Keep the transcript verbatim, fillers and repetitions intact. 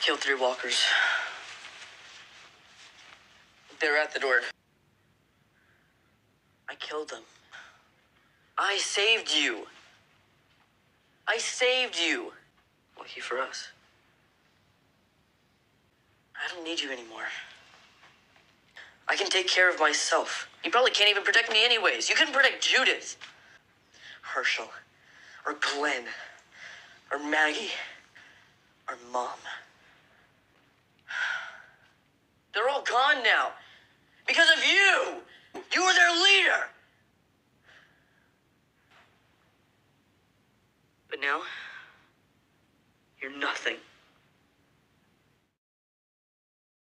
killed three walkers. They were at the door. I killed them. I saved you. I saved you. Lucky for us. I don't need you anymore. I can take care of myself. You probably can't even protect me anyways. You couldn't protect Judith. Herschel. Or Glenn. Or Maggie. Or Mom. They're all gone now.